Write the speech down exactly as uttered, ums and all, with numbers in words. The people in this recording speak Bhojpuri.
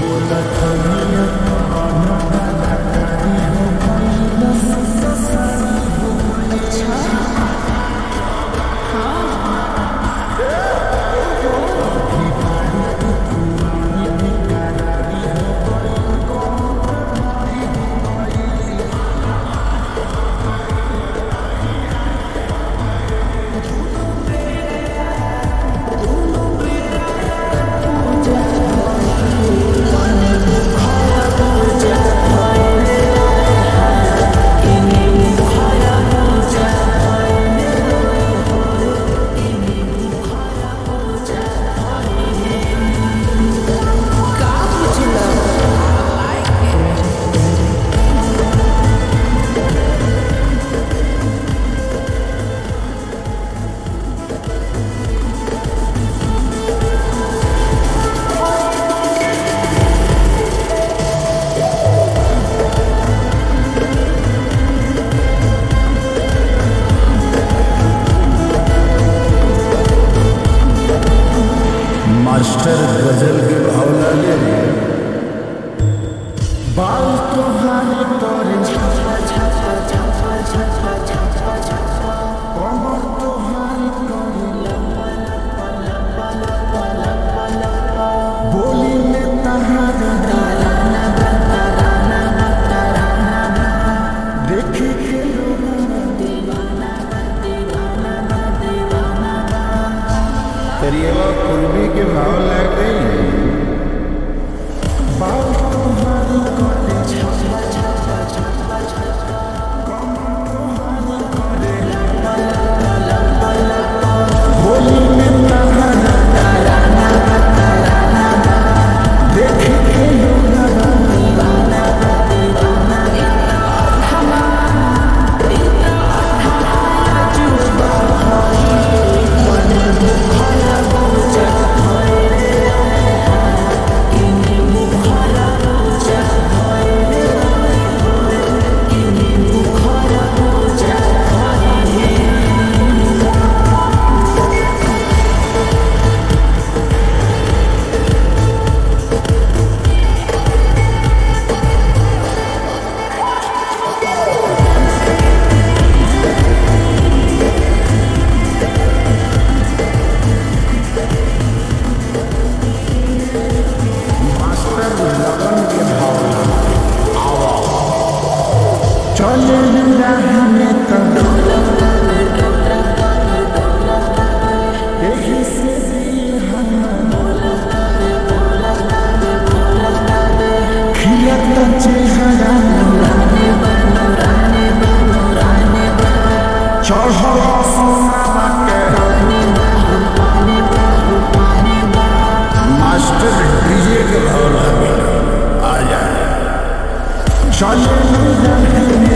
मास्टर गजल के भाव लागे बाल तुम्हारे तोरे छापा छापा छापा छापा छापा छापा कमर तुम्हारे तोरे लंबा लंबा लंबा लंबा लंबा बोली में तहारा ताराना ताराना ताराना देखी के लोग दीवाना दीवाना दीवाना करिएवा पूर्वी के भाव लग गई बाल तुम्हारी कोटे छापा छापा छापा छापा कमर तुम्हारी कोटे लंबा लंबा लंबा बोली में तहारा ताराना ताराना देखी के लोग दीवाना दीवाना हमा इतना हमारा जुबा होई मन मुखला बोझ होई इन्हीं मुखला बोझ होई इन्हीं मुखला बोझ होई मास्टर लगन के भाव आवा चले राह में तो यही से खिलता चेहरा चढ़ा सोना मास्टर डीजे के भाव लागे आ जाए चले